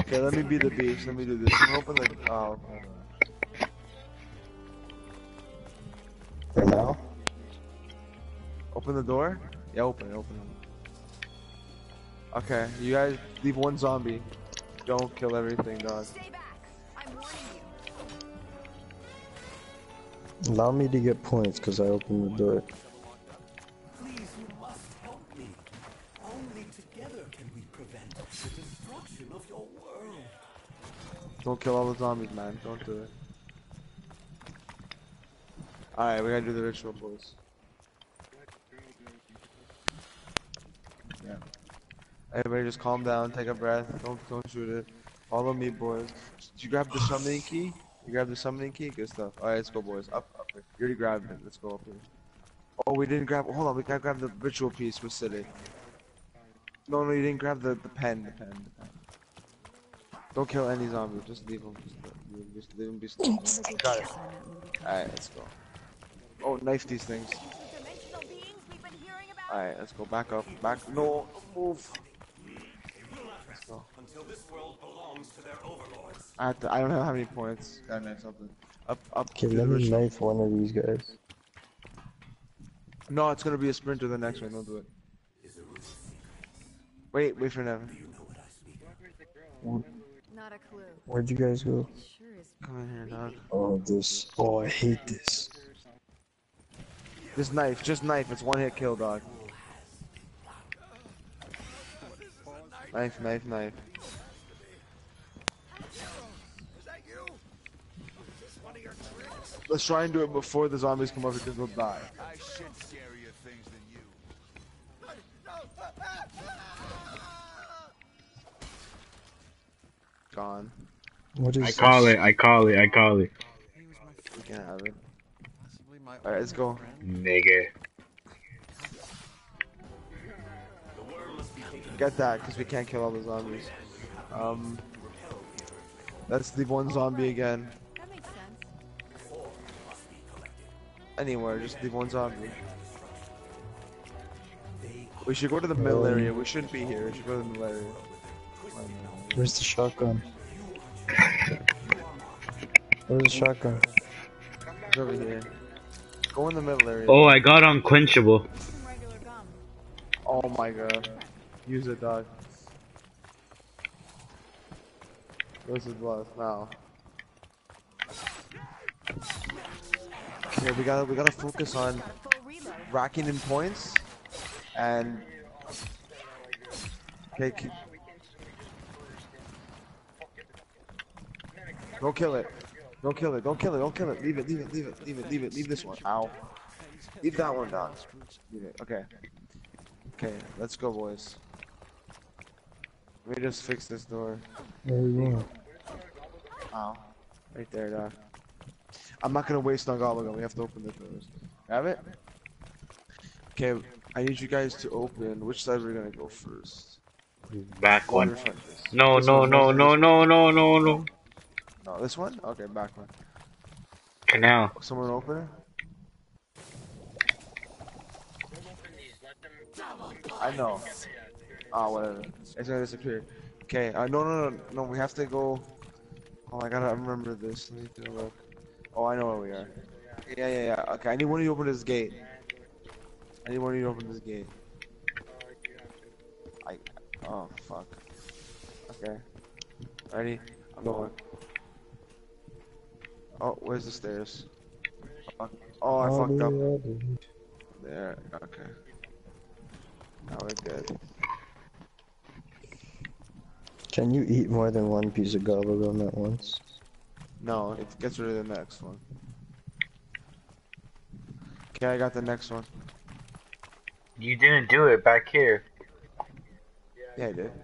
Okay, let me be the beast. Let me do this. I'm gonna open the. Oh, okay. For now? Open the door? Yeah, open it. Okay, you guys leave one zombie. Don't kill everything, dog. Stay back. I'm warning you. Allow me to get points because I opened the door. Please, you must help me. Only together can we prevent the destruction of your world. Don't kill all the zombies, man. Don't do it. Alright, we gotta do the ritual, boys. Yeah. Everybody just calm down, take a breath. Don't shoot it. Follow me, boys. Did you grab the summoning key? You grabbed the summoning key? Good stuff. Alright, let's go, boys. Up. You already grabbed it. Let's go up here. Oh, we didn't grab. Hold on, we gotta grab the ritual piece with City. No, you didn't grab the pen. Don't kill any zombies. Just leave them. Just leave them be still. Got it. Alright, let's go. Oh, knife these things. Dimensional beings we've been hearing about. Alright, let's go. Back up. No, move. Let's go. Until this world belongs to their overlords. I don't know how many points. Gotta knife something. Up. Okay, do the let me ritual. knife one of these guys. No, it's gonna be a sprinter the next one. Don't do it. Wait for Nevin. Not a clue. Where'd you guys go? Sure is. Come in here, dog. Oh, this. Oh, I hate this. This knife, just knife. It's one hit kill, dog. Knife. Let's try and do it before the zombies come over because they'll die. I shit scarier things than you. Gone. What is I call it. We can't have it. Alright, let's go. Nigga. Get that, because we can't kill all the zombies. Let's leave one zombie again. That makes sense. Anywhere, just leave one zombie. We should go to the middle area. We shouldn't be here. We should go to the middle area. Where's the shotgun? Where's the shotgun? It's over here. Go in the middle area. Oh, I got unquenchable. Some regular gum. Oh my god. Use it, dog. This is blessed now. Okay, we gotta focus on Full reload. racking in points and okay, don't kill it. Leave this one. Ow. Leave that one down. Leave it. Okay, let's go, boys. Let me just fix this door. Where are we going? Ow. Right there, dog. I'm not gonna waste on Gobblegum. We have to open the doors. Have it? Okay, I need you guys to open. Which side we're gonna go first? Back one. This No. No, this one? Okay, back one. Canal. Someone open it? I know. Oh, whatever. It's gonna disappear. Okay, no, we have to go. Oh, I gotta remember this. Let me take a look. Oh, I know where we are. Yeah. Okay, I need one of you to open this gate. Oh, fuck. Okay. Ready? I'm going. Oh, where's the stairs? Fuck. Oh, I fucked up. There, okay. Now we're good. Can you eat more than one piece of gobblegum at once? No, it gets rid of the next one. Okay, I got the next one. You didn't do it back here. Yeah, I did.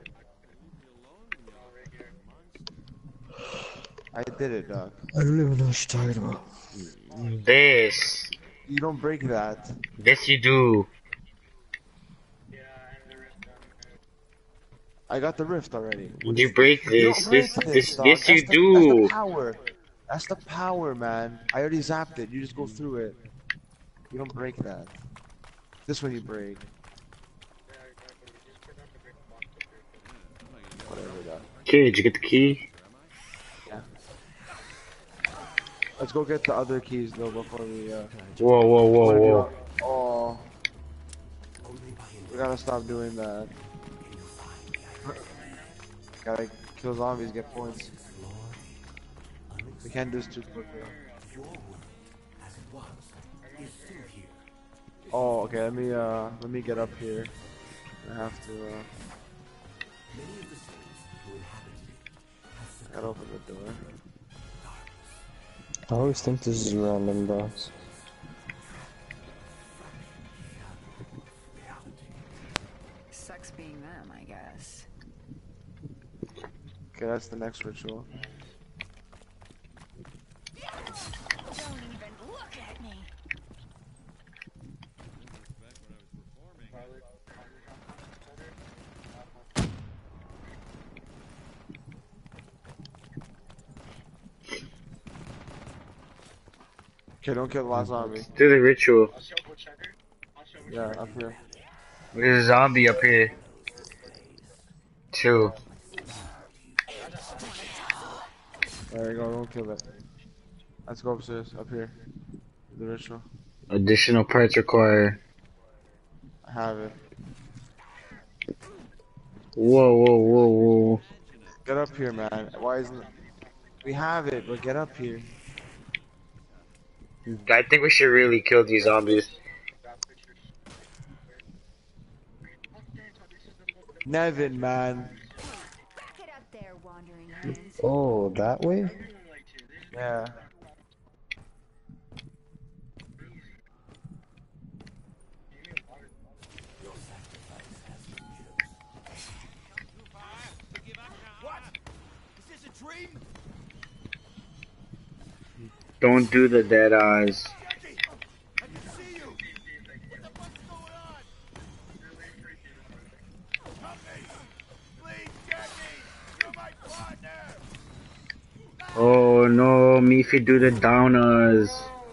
I did it, dog. I don't even know what you're talking about. This. You don't break that. This you do. I got the rift already. You break You this. don't break This dog. you That's the do. power. That's the power, man. I already zapped it. You just go through it. You don't break that. This one you break. Whatever, dog. Okay, did you get the key? Let's go get the other keys though before we Whoa, whoa, whoa, wanna whoa. oh, we gotta stop doing that. Gotta kill zombies, get points. We can't do this too quickly. As it was, is still here. Oh, okay. Let me get up here. I have to. Many of the souls who inhabited it have Gotta open the door. I always think this is a random box. Sucks being them, I guess. Okay, that's the next ritual. Don't even look at me. Okay, don't kill the last zombie. Do the ritual. Yeah, up here. There's a zombie up here. Two. There you go. Don't kill it. Let's go upstairs. Up here. The ritual. Additional parts required. I have it. Whoa, whoa, whoa, whoa. Get up here, man. Why isn't it? We have it, but get up here. I think we should really kill these zombies. Nevin, man. Get up there, wandering hands. Oh, that way? Yeah. What? Is this a dream? Don't do the dead eyes. Jackie! I can see you! What the fuck's going on? Help me! Please, Jackie! You're my partner! Oh no, Mifi do the downers.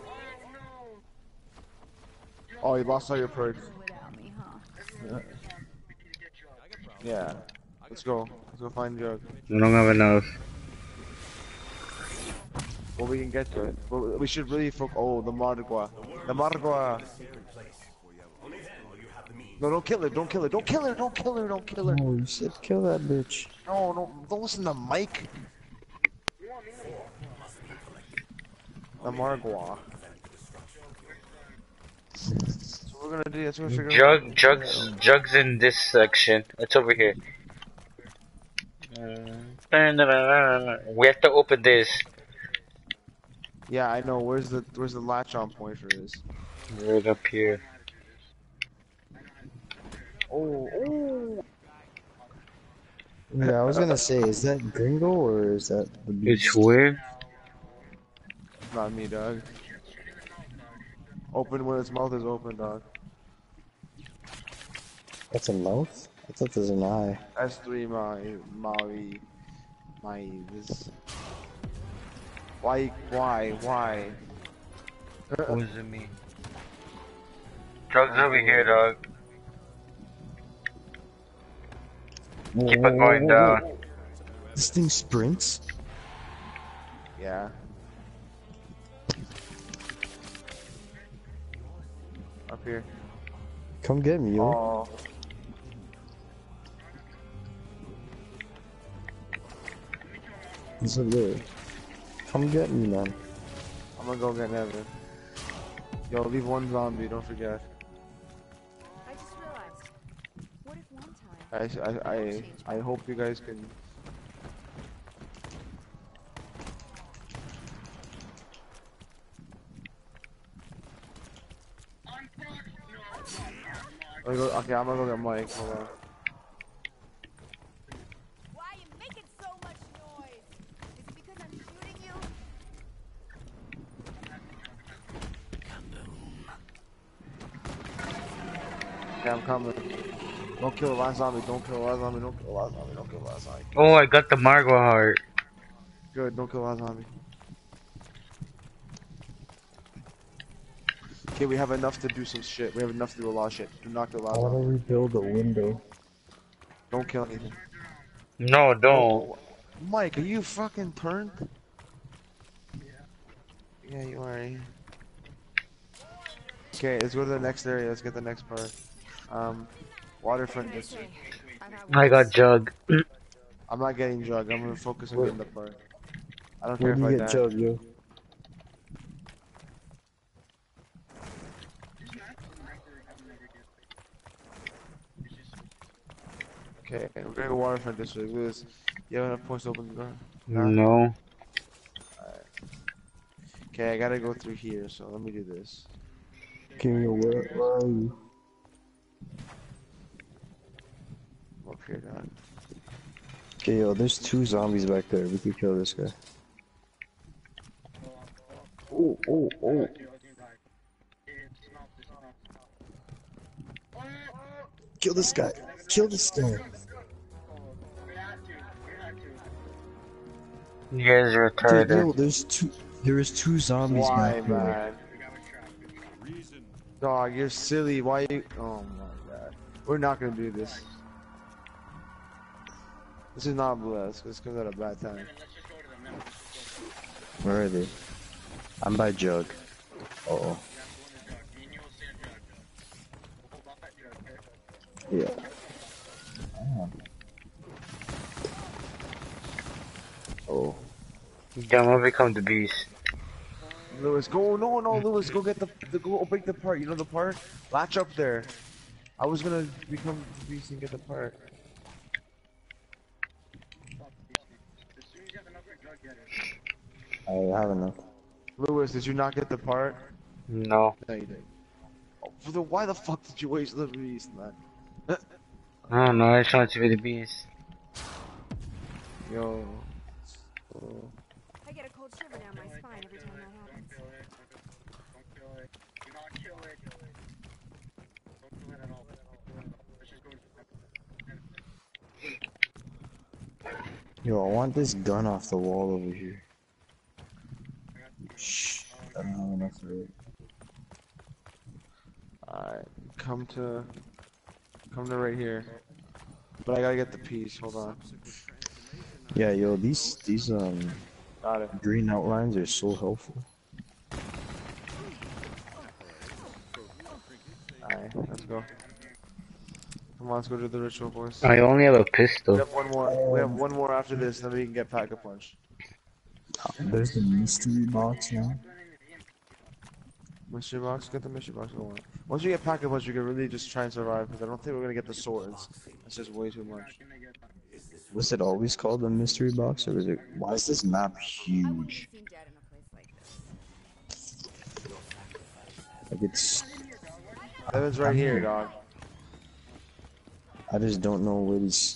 Oh, you lost all your perks. Without me, huh? Yeah. Let's go. Let's go find Jug. We don't have enough. Well, we can get to it. But we should really focus. Oh, the Margua. The Margua. No, don't kill her. Don't kill her. Don't kill her. Don't kill her. Don't kill her. Oh, you said kill that bitch. No, don't listen to Mike. The Margua. So we're gonna do. That's what we're figuring out. Jugs in this section. It's over here. We have to open this. Yeah, I know. Where's the latch on point for this? Right up here. Oh. Yeah, I was gonna say, is that Gringo or is that the beast? It's weird. Not me, dog. Open when its mouth is open, dog. That's a mouth? I thought there's an eye. S3 this. Why? What does it mean? Drugs over here, dog. Keep it going down. This thing sprints? Yeah. Up here. Come get me, yo. Oh. It's up there. Come get me, man. I'm gonna go get Nevin. Yo, leave one zombie, don't forget. I just realized. What if one time? I hope you guys can. Okay, I'm gonna go get Mike. Hold on. Why are you making so much noise? Is it because I'm shooting you? Okay, I'm coming. Don't kill the last zombie. Don't kill the last zombie. Don't kill the last zombie. Don't kill the last zombie. Oh, I got the Margwa heart. Good. Don't kill the last zombie. Okay, we have enough to do some shit. We have enough to do a lot of shit. Do not kill the I last wanna zombie. rebuild a window. Don't kill anything. No, don't. Mike, are you fucking turned? Yeah, you are. Okay, let's go to the next area. Let's get the next part. Waterfront district. I got jug. I'm not getting drug. I'm gonna focus on Where, getting the part. I don't where care do if you I get die. Jug, yo? Okay, we're gonna go waterfront district. Lewis, you have enough points to open the door? No. Okay, I gotta go through here, so let me do this. King, yo, where are you? I'm up here, dog. Okay, yo, there's 2 zombies back there. We could kill this guy. Oh, oh, oh. Kill this guy. Kill this guy. You guys are Dude, yo, retarded. there is 2 zombies Why, back there. man? Dog, you're silly. Why you? Oh my god. We're not gonna do this. This is not blessed. This comes at a bad time. Where are they? I'm by Jug. Uh-oh. Yeah. Oh. I'm gonna become the beast. Lewis, go. No, no, Lewis, go get go break the part. You know the part? Latch up there. I was gonna become the beast and get the part. I have enough. Lewis, did you not get the part? No. No, you didn't. Oh, why the fuck did you waste the beast, man? I don't know, I just want to be the beast. Yo. Oh. I get a cold shiver down my spine every time that happens. Yo, I want this gun off the wall over here. Shh. I don't have enough for it. Alright, come to right here. But I gotta get the piece. Hold on. Yeah, yo, these Got it. green outlines are so helpful. Alright, let's go. Come on, let's go do the ritual, boys. I only have a We pistol. have one more. We have one more after this, then we can get pack a punch. There's the mystery box now. Mystery box, get the mystery box going. Once you get pack a punch, you can really just try and survive. Because I don't think we're gonna get the swords. That's just way too much. Was it always called the mystery box, or was it? Why is this map I wouldn't huge? seem dead in a place like this. Like it's. Evan's right here, dog. I just don't know where these.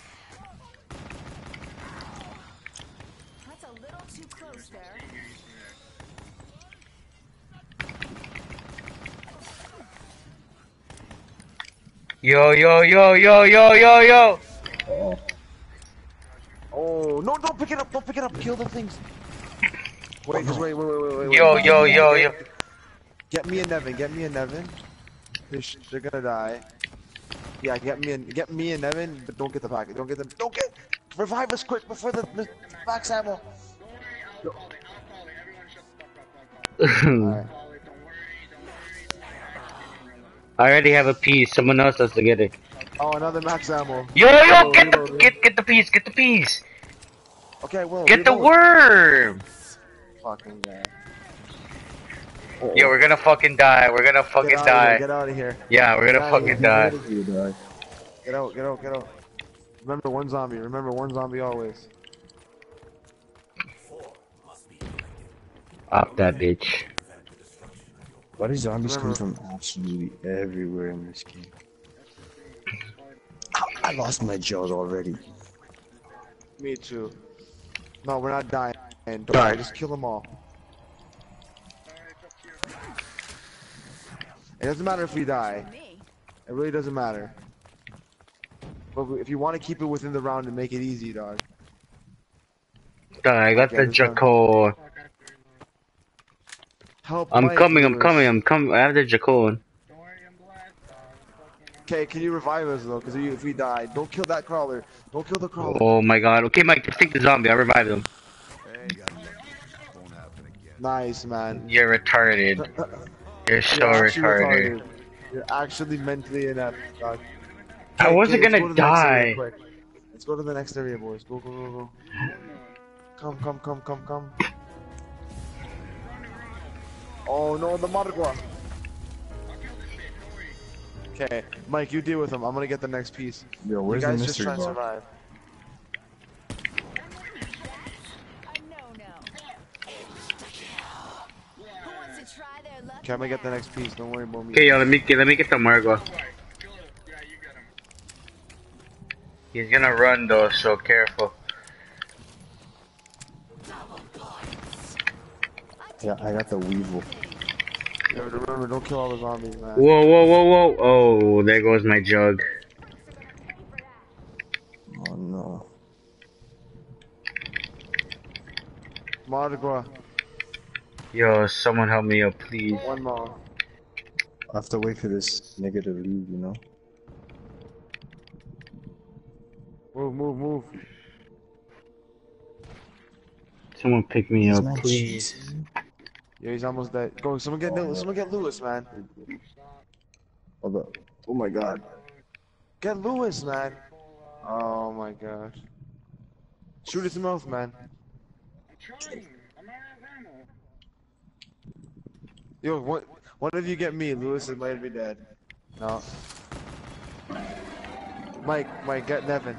That's a little too close there. Yo, yo, yo, yo, yo, yo, yo! Oh no! Don't pick it up! Don't pick it up! Kill the things. Wait, just wait. Yo, yo, yo, yo. Get me and Nevin. Get me and Nevin. They're gonna die. Yeah, get me and Nevin, but don't get the packet. Don't get them. Don't get. Revive us quick before the max ammo. Alright. I already have a piece. Someone else has to get it. Oh, another max ammo. Yo, yo, Oh, get the reload. get the piece. Get the piece. Okay, well. Get the reload. worm. Fucking guy. Yo, we're gonna fucking die. We're gonna fucking die. Get out of here. Yeah, we're gonna Get outta fucking die. Get out. Get out. Get out. Remember one zombie. Remember one zombie always. Off that bitch. Why do zombies come Remember- from absolutely everywhere in this game? Ow, I lost my jaws already. Me too. No, we're not dying. Don't die. Just kill them all. It doesn't matter if we die. Me. It really doesn't matter. But if you want to keep it within the round and make it easy, dog. I got Yeah, the this one. Jackal. Help I'm Mike, coming. Lewis. I have the Jackal. Okay, can you revive us though? Because if we die, don't kill that crawler. Don't kill the crawler. Oh my god. Okay, Mike, just take the zombie. I'll revive him. Hey, got lucky. Won't happen again. Nice, man. You're retarded. You're so You're actually retarded. retarded. You're actually mentally inept, dog. I Okay, wasn't let's gonna go to the next area die. quick. Let's go to the next area, boys. Go, go, go, go. Come. Oh no, the Margua. Okay, Mike, you deal with him. I'm gonna get the next piece. Yo, You where's the guys just mystery try and box? survive. A no-no. Who wants to try their luck? Okay, I'm gonna get the next piece. Don't worry about me. Okay, yo, let me get the Margo. He's gonna run though, so careful. Yeah, I got the weevil. Yo, remember, don't kill all the zombies, man. Whoa. Oh, there goes my jug. Oh no. Margua, Yo, someone help me up, please. one more. I have to wait for this nigga to leave, you know? Move. Someone pick me He's up, my please. cheese. Yeah, he's almost dead. Go, someone get Lewis, man. Hold up. Oh my god. Get Lewis, man. Oh my god. Shoot his mouth, man. Yo, one of you get me. Lewis might be dead. No. Mike, get Nevin.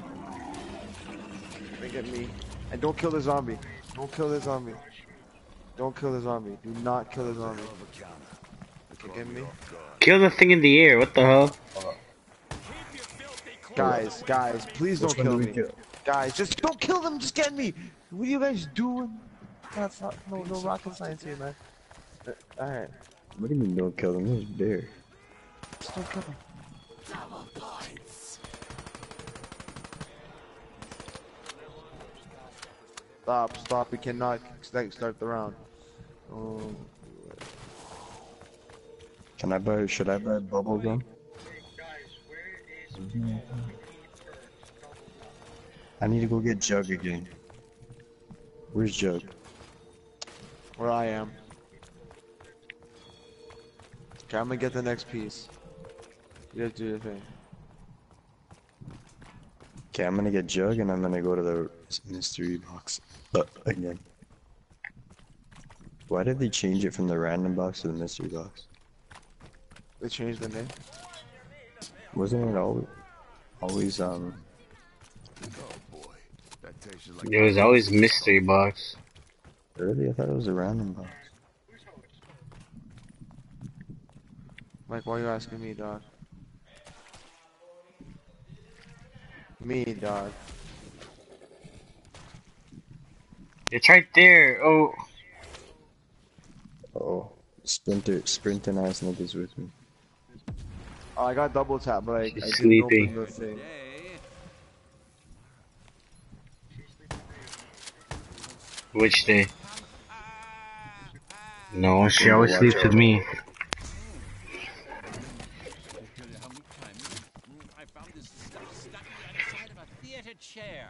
Get me. And don't kill the zombie. Don't kill the zombie. Don't kill the zombie. Do not kill the zombie. Okay, get me. Kill the thing in the air, what the hell? Guys, please don't Which one kill do we me. kill? Guys, just don't kill them. Just get me. What are you guys doing? That's not no rocket science here, man. Alright, What do you mean don't kill him? He's there. just don't kill them. Stop. We cannot start the round. Oh. Should I buy bubble gum? I need to go get Jug again. Where's Jug? Where I am. Okay, I'm gonna get the next piece. You guys do your thing. Okay, I'm gonna get Jug and I'm gonna go to the mystery box again. Why did they change it from the random box to the mystery box? They changed the name. Wasn't it always Oh boy, that tastes just like It was always mystery box. early? I thought it was a random box. Mike, why are you asking me, dog? Me, dog. It's right there. Oh, Oh, sprinting ass niggas with me. Oh, I got double tap, but I She's didn't sleeping. open the thing. which day? No, she always sleeps with me. I found this stuff stuck to the other side of a theater chair.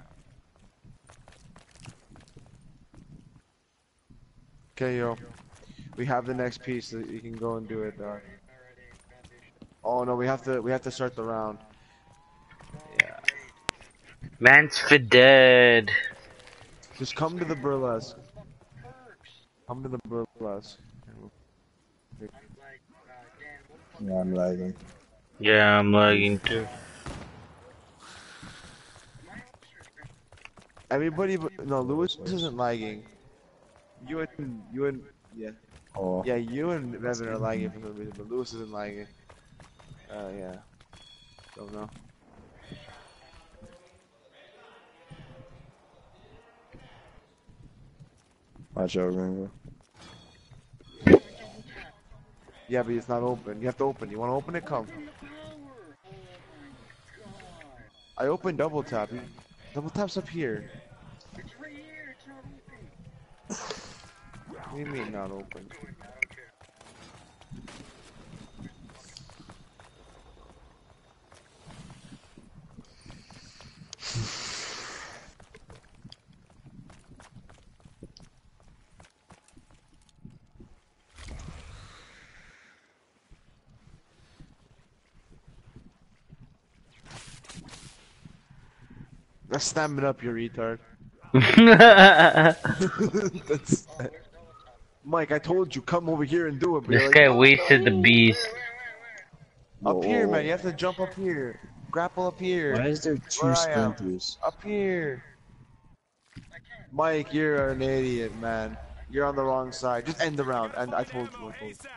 Okay, yo. We have the next piece, so you can go and do it, dog. Oh no, we have to start the round. Yeah. Man's for dead. Just come to the burlesque. Come to the burlesque. Yeah, I'm lagging. Yeah, I'm lagging too. Everybody, no, Lewis isn't lagging. You and yeah, Oh, yeah, you and Nevin are lagging for some reason, but Lewis isn't lagging. Yeah. Don't know. watch out, Ringo. Yeah, but it's not open. You have to open. You want to open it? Come. I opened double tap. Double tap's up here. What do you mean not open? Let's stamp it up, you retard. That's... Mike, I told you, come over here and do it, but This you're like, guy no, wasted the no. beast. Up here, man. You Whoa. have to jump up here. Grapple up here. Why is there two Where I am. sprinters? Up here. Mike, you're an idiot, man. You're on the wrong side. Just end the round. And I told you.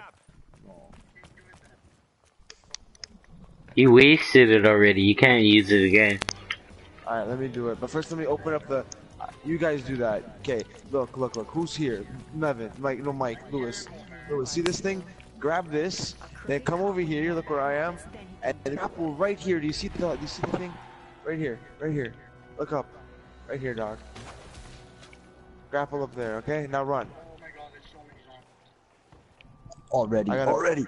You wasted it already. You can't use it again. Alright, let me do it. But first, let me open up the. You guys do that. Okay, look, look, look. Who's here? Nevin, Mike, no, Mike, Lewis. Lewis, see this thing? Grab this. Then come over here. Look where I am. And grapple right here. Do you see the? Do you see the thing? Right here. Right here. Look up. Right here, dog. Grapple up there. Okay. Now run. Already. I gotta- Already.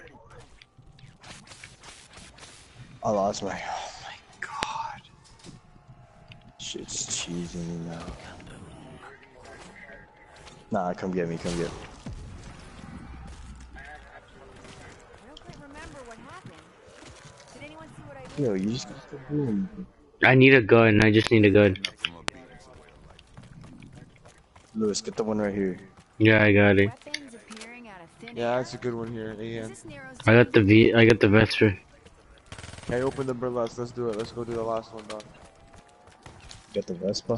I lost my. Oh my god. Shit's cheesing me now. Nah, come get me. Come get me. I don't quite remember what happened. Did anyone see what I did? Yo, you just got the boom. I need a gun. I just need a gun. Lewis, get the one right here. Yeah, I got it. Weapons appearing out of thin Yeah, air? that's a good one here. Is Again. this Nero's I got the doing? I got the Vesper. Okay, open the burlesque. Let's do it. Let's go do the last one, dog. Get the Vespa.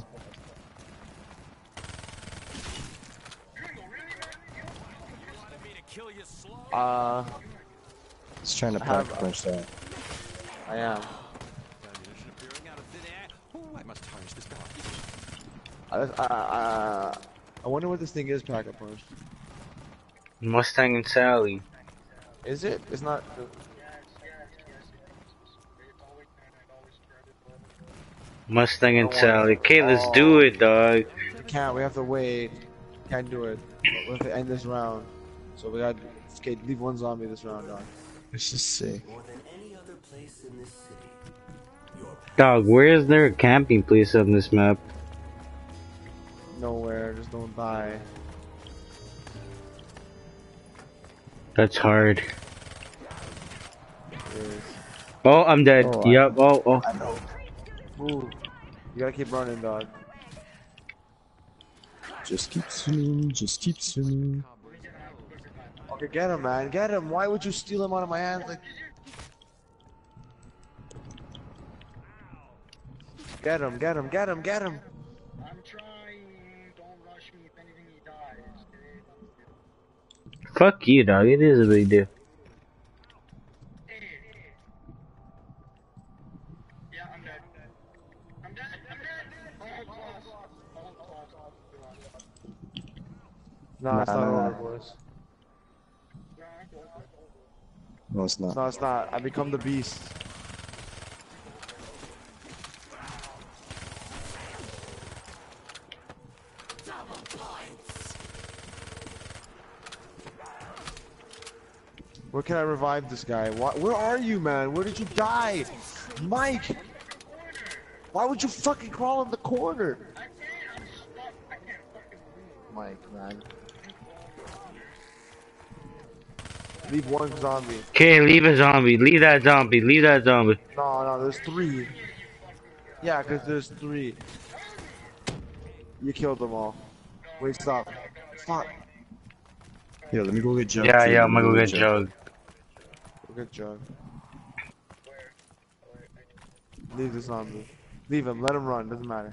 He's trying to have- pack punch that. I am. Ammunition appearing out of thin air. Oh, I must harness this power. I wonder what this thing is, Pack a Punch. Mustang and Sally. Is it? It's not. Mustang and Sally. Okay, let's do it, dog. We can't. We have to wait. Can't do it. We have to end this round. So we got. Okay, leave one zombie this round, dog. Let's just see. More than any other place in this city. Your Dog, where is there a camping place on this map? Nowhere. Just don't die. That's hard. It is. Oh, I'm dead. Oh, Yep. Oh. Move. You gotta keep running, dog. Just keep swimming. Just keep swimming. Okay, get him, man. Get him. Why would you steal him out of my hands? Like. Get him. Get him. Get him. Get him. I'm trying. Don't rush me. If anything, he dies. Fuck you, dog. It is a big deal. Yeah, I'm dead. I'm dead. I'm dead. No, it's not Nah. over, boys. No, it's not. No, it's not. I become the beast. Where can I revive this guy? Where are you, man? Where did you die? Mike! Why would you fucking crawl in the corner? Mike, man. Leave one zombie. Okay, leave a zombie. Leave that zombie. Leave that zombie. No, there's three. Yeah, because there's three. You killed them all. Wait, stop. Stop. Yeah, let me go get Jug. Yeah, too. yeah. Let I'm me gonna go get Jug. Good job. Leave the zombie. Leave him. Let him run. Doesn't matter.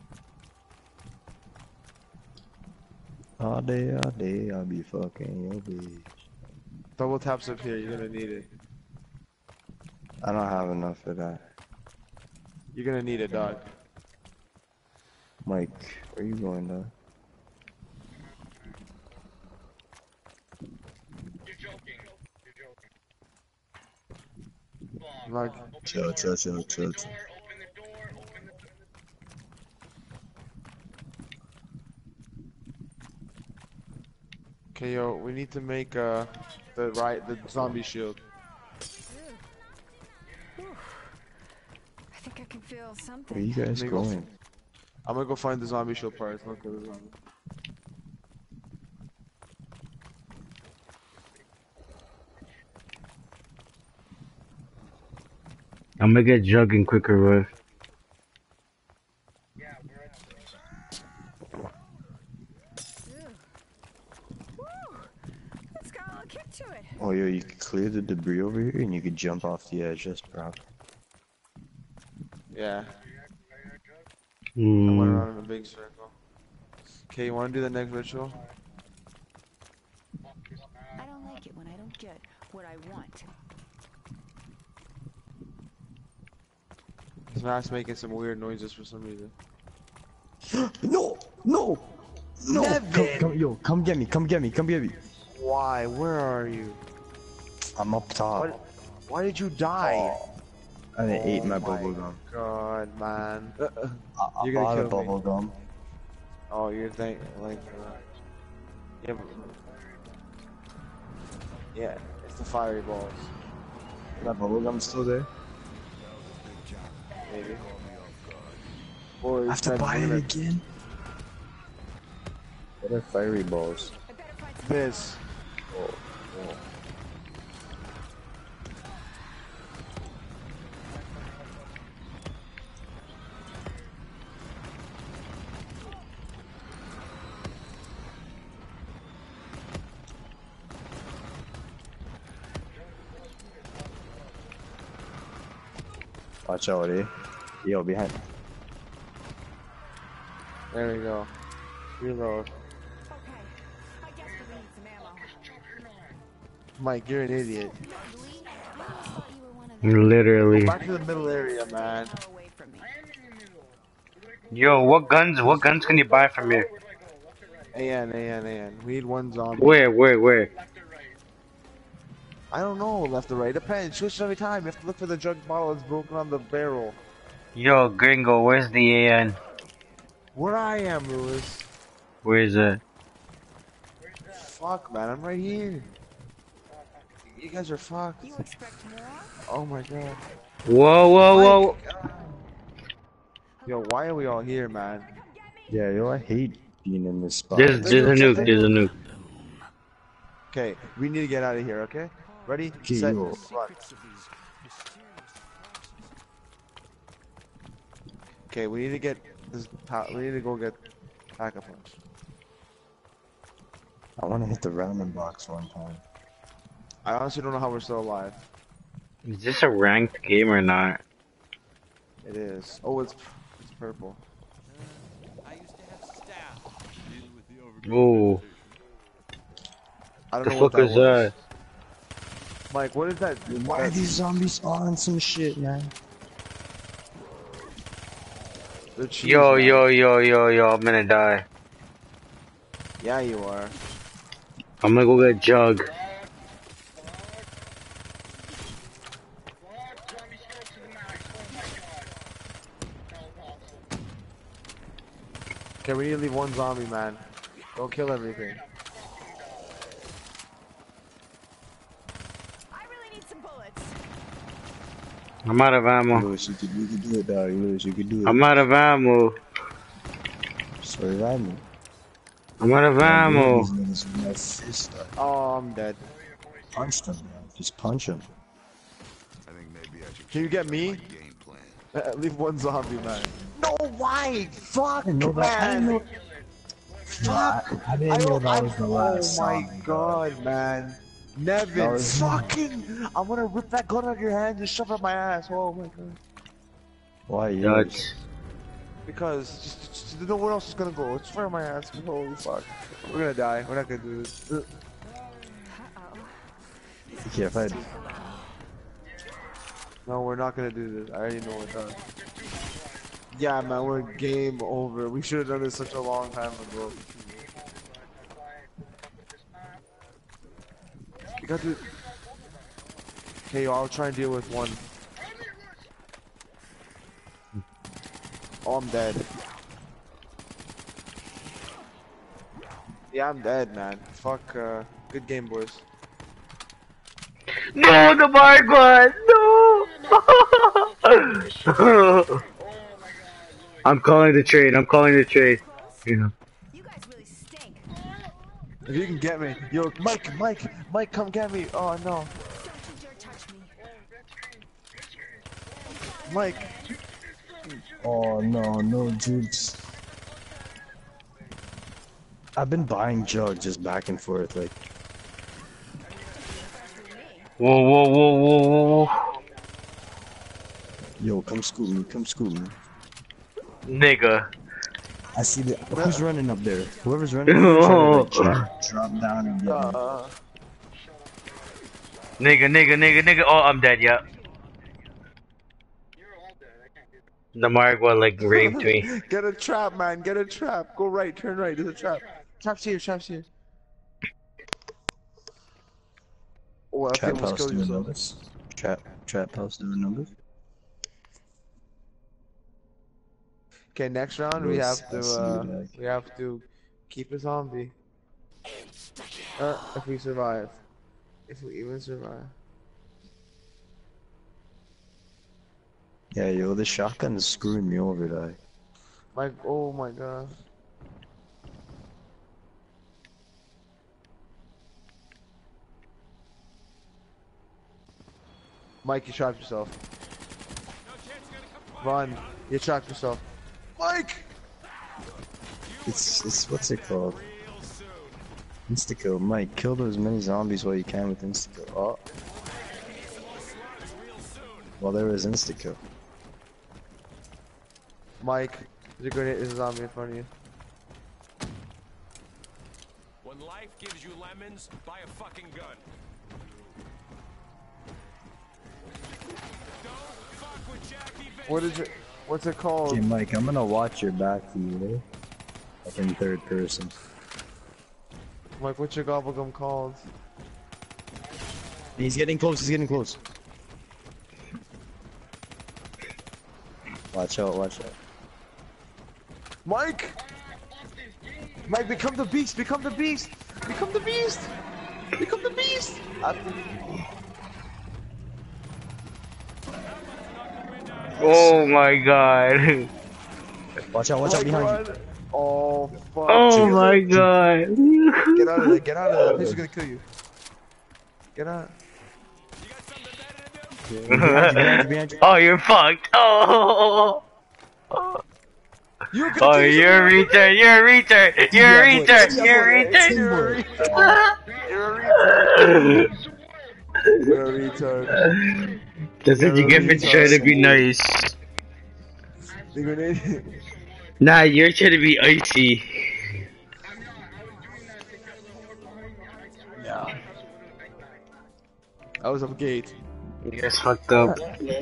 All day, I'll be fucking your bitch. Double taps up here. You're gonna need it. I don't have enough for that. You're gonna need it, dog. Mike, where you going, dog? You're joking. You're joking. Like, Chill. Open the door. Open the door. okay, yo, we need to make the zombie shield. I think I can feel Where something. you guys Let me go. going? I'm gonna go find the zombie shield parts. Look for the zombie. I'm gonna get Jug and quicker revive. Oh, yo, you can clear the debris over here and you can jump off the edge. That's proud. Yeah. I went Hmm. around in a big circle. Okay, you wanna do the next ritual? I don't like it when I don't get what I want. This man's making some weird noises for some reason. No! No! No! Yo, come get me, come get me, come get me. Why? Where are you? I'm up top. Why did you die? And it ate my Oh bubble gum. God, man. I You're gonna bought a kill me. bubble gum. Oh, you're like, yeah, yeah, it's the fiery balls, That bubble gum still there? maybe. Boys, I have to man, buy it we're again? What are fiery balls? I better find some. this. Watch out, eh? Yo, behind. There we go. Reload. Okay. I guess we need some ammo. Mike, you're an idiot. Lee, I always thought you were one of them. Literally. Back to the middle area, man. Far away from me. Yo, what guns can you buy from here? AN. We need one zombie. Where? I don't know, left or right. Depends. Switch every time. You have to look for the drug bottle that's broken on the barrel. Yo, Gringo, where's the AN? Where I am, Lewis. Where is it? Fuck, man. I'm right here. You guys are fucked. You expect more? Oh my god. Whoa. Yo, why are we all here, man? Yeah, yo, I hate being in this spot. There's a nuke. Okay, we need to get out of here, okay? Ready? Okay, Set, yo. run. Secrets of these mysterious Okay, we need to get this. We need to go get Pack-a-Punch. I want to hit the ramen box one time. I honestly don't know how we're still alive. Is this a ranked game or not? It is. Oh, it's purple. I used to have staff. Deal with the Ooh. I don't The know what fuck that is was. that? Mike, what is that? Why are these zombies spawning some shit, man? They're cheese, Yo, man. I'm gonna die. Yeah, you are. I'm gonna go get Jug. Zombie skills to the max. Oh my god. That was awesome. Okay, we need to leave one zombie, man. Don't kill everything. I really need some bullets. I'm out of ammo. Lewis, you can do it, dog. Lewis, you can do it. I'm out of ammo. So did I, man. I'm out of ammo. These niggas with my fist, dog. Oh, I'm dead. Punch them, man. Just punch them. I think maybe I should Can you get me? game plan. Leave one zombie, man. No, why? Fuck, I didn't know that. I didn't know. Fuck. I didn't know that was the last Oh my zombie, dog. god, man. Nevin, That was- fucking. I'm gonna rip that gun out of your hand and shove it up my ass. Oh my god. Why you? Dutch. Because just nowhere else is gonna go. It's right on my ass. Holy fuck. We're gonna die. We're not gonna do this. Yeah, if I No, we're not gonna do this. I already know we're done. Yeah, man, we're game over. We should have done this such a long time ago. You got to. Okay, yo, I'll try and deal with one. Oh, I'm dead. Yeah, I'm dead, man. Fuck, good game, boys. No, the bark one! No! I'm calling the trade. Yeah. You guys really stink. If you can get me. Yo, Mike, come get me. Oh, no. Don't you dare touch me. Mike. Oh no jukes. I've been buying Jug just back and forth, like. Whoa, whoa, whoa, whoa, whoa, whoa. Yo, come scoop me, come scoop me. Nigga. I see the who's running up there. Whoever's running up there, try to like drop down and get me. Nigga, nigga, nigga, nigga. Oh, I'm dead, yeah. The Margwa like raped me. Get a trap, man. Get a trap. Go right. Turn right. There's a trap. Trap's here. Trap's here. Oh, I Trap almost house killed doing yourself. numbers. Trap house doing numbers. Okay, next round we Yes, have I see to that. we have to keep a zombie. If we survive. If we even survive. Yeah, yo, the shotgun is screwing me over, dog. Like, oh my god. Mike, you trapped yourself. Run. You trapped yourself. Mike! It's what's it called? Insta-kill. Mike, kill as many zombies while you can with insta-kill. Oh. Well, there was insta-kill. Mike, there's a grenade, there's a zombie in front of you. When life gives you lemons, buy a fucking gun. Don't fuck with Jackie What is it? What's it called? Okay, Mike, I'm gonna watch your back for you, eh? Like in third person. Mike, what's your gobblegum called? He's getting close, he's getting close. Watch out, watch out. Mike! Mike, become the beast! Become the beast! Become the beast! Become the beast! Oh my god. Watch out behind you. Oh, fuck. Oh my god. Get out of there, get out of there. This is gonna kill you. Get out. Behind you. Oh, you're fucked. Oh. You're Oh, you're a retard. You're a retard. You're a retard. You're a retard. You're a retard. You're a retard. That's what you get for trying to be nice. The grenade. Nah, you're trying to be icy. Yeah. I was up gate. You guys fucked up.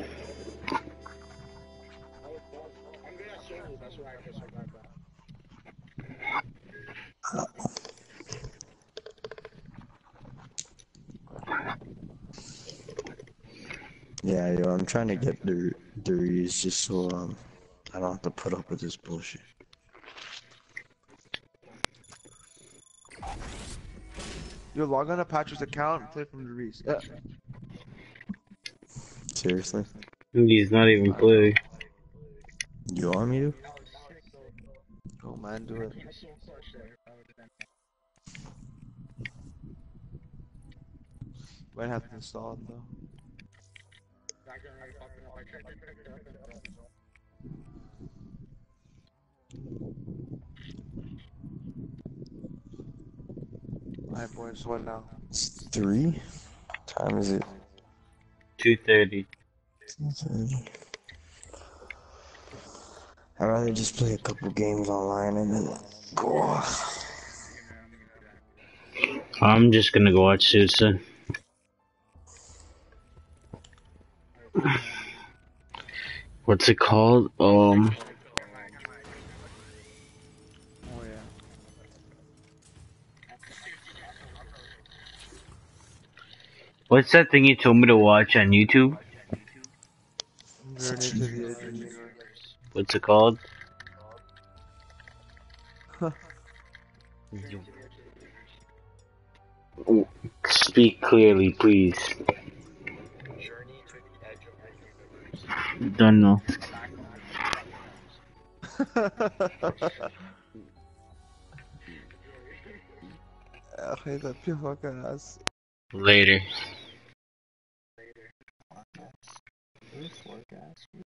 Yeah, yo, I'm trying to get the reads just so I don't have to put up with this bullshit. Yo, log on to Patrick's account and play from the Reese. Yeah. Seriously? He's not even playing. You want me to? Oh man, do it. Might have to install it though. Alright boys, what now? It's 3? What time is it? 2:30. 2:30. I'd rather just play a couple games online and then go off. I'm just gonna go watch Susan. What's it called? Oh yeah. What's that thing you told me to watch on YouTube? Journey to the Edge of New York. What's it called? Speak clearly, please. Don't know. أخي ده بيفك ناس. Later.